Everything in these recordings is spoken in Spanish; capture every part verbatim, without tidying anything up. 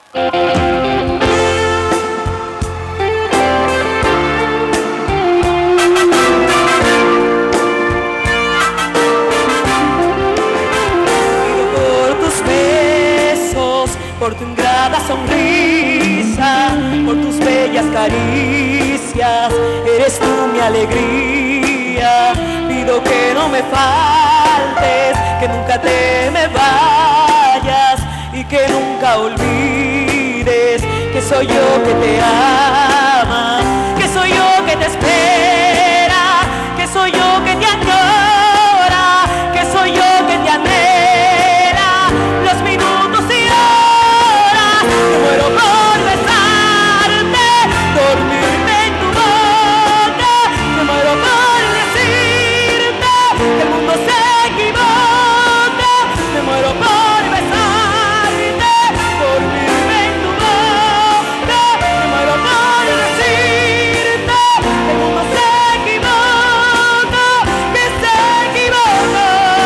Por tu ingrata sonrisa, por tus bellas caricias, eres tú mi alegría. Pido que no me faltes, que nunca te me vayas y que nunca olvides que soy yo que te ama, que soy yo que te espera, que soy yo que te añora, que soy yo que te anhela. Los minutos y me muero por besarte, dormirme en tu boca. Me muero por decirte que el mundo se equivoca. Me muero por besarte, dormirme en tu boca. Me muero por decirte que el mundo se equivoca, que se equivoca,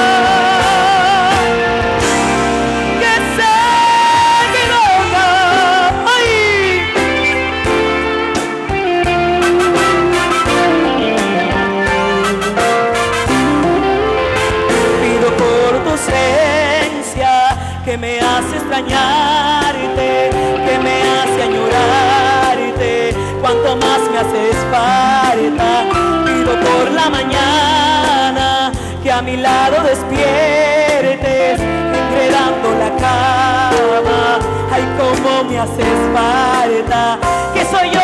que se que me hace extrañarte, que me hace añorarte, cuanto más me haces falta. Pido por la mañana que a mi lado despiertes, enredando la cama. Ay, cómo me haces falta, que soy yo